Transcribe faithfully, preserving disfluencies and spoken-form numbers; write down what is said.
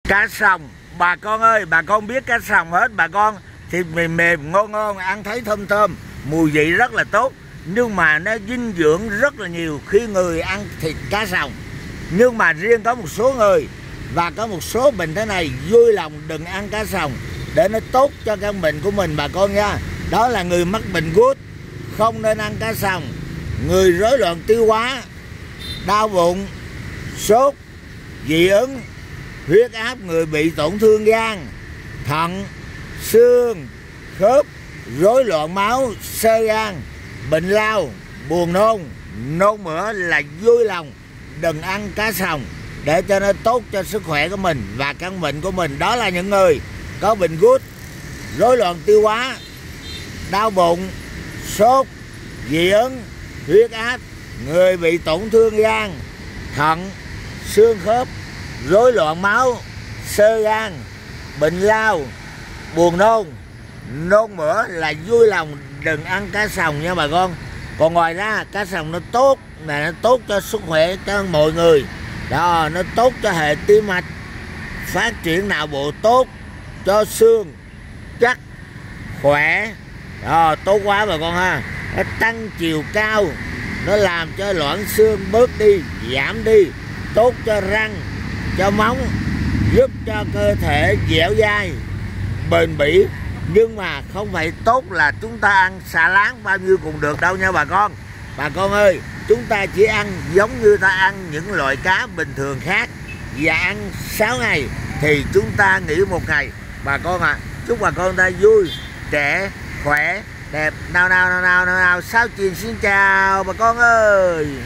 Cá sòng, bà con ơi, bà con biết cá sòng hết bà con. Thịt mềm mềm ngon ngon, ăn thấy thơm thơm, mùi vị rất là tốt, nhưng mà nó dinh dưỡng rất là nhiều khi người ăn thịt cá sòng. Nhưng mà riêng có một số người và có một số bệnh thế này, vui lòng đừng ăn cá sòng để nó tốt cho căn bệnh của mình bà con nha. Đó là người mắc bệnh gút không nên ăn cá sòng, người rối loạn tiêu hóa, đau bụng, sốt, dị ứng, huyết áp, người bị tổn thương gan, thận, xương, khớp, rối loạn máu, xơ gan, bệnh lao, buồn nôn, nôn mửa là vui lòng đừng ăn cá sòng để cho nó tốt cho sức khỏe của mình và căn bệnh của mình. Đó là những người có bệnh gút, rối loạn tiêu hóa, đau bụng, sốt, dị ứng, huyết áp, người bị tổn thương gan, thận, xương khớp, rối loạn máu, xơ gan, bệnh lao, buồn nôn, nôn mửa là vui lòng đừng ăn cá sòng nha bà con. Còn ngoài ra cá sòng nó tốt là nó tốt cho sức khỏe cho mọi người đó, nó tốt cho hệ tim mạch, phát triển não bộ tốt, cho xương chắc khỏe đó, tốt quá bà con ha. Nó tăng chiều cao, nó làm cho loãng xương bớt đi, giảm đi, tốt cho răng, cho móng, giúp cho cơ thể dẻo dai, bền bỉ. Nhưng mà không phải tốt là chúng ta ăn xà láng bao nhiêu cũng được đâu nha bà con. Bà con ơi, chúng ta chỉ ăn giống như ta ăn những loại cá bình thường khác, và ăn sáu ngày thì chúng ta nghỉ một ngày bà con ạ. À, chúc bà con ta vui, trẻ, khỏe, đẹp. Nào nào nào nào nào, nào. Sao Truyền xin chào bà con ơi.